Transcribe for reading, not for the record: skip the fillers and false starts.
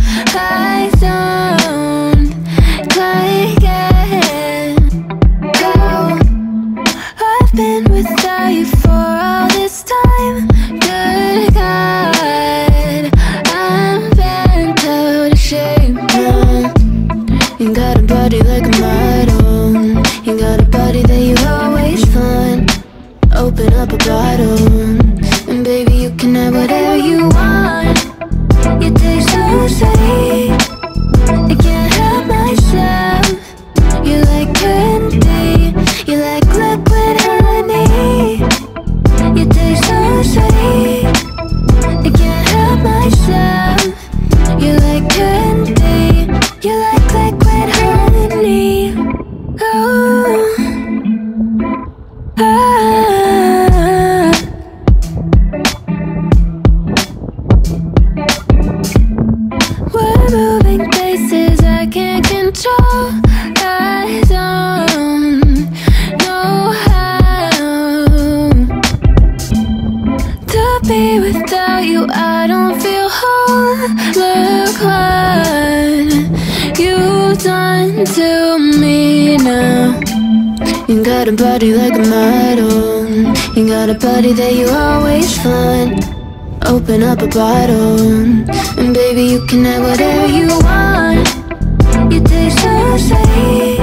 I don't quite get how I've been without you for all this time. Good God, I'm bent out of shape now. You got a body like a model. You got a body that you always find. Open up a bottle, and baby, you can have whatever you want. You taste so sweet, I can't help myself. You like candy, you like liquid honey. You taste so sweet, I can't help myself. You like candy, you like liquid honey. Oh, ah. We're moving places I can't control. I don't know how to be without you. I don't feel whole. Look what you've done to me now. You got a body like a model. You got a body that you always find. Open up a bottle, and baby, you can have whatever you want. You taste so sweet,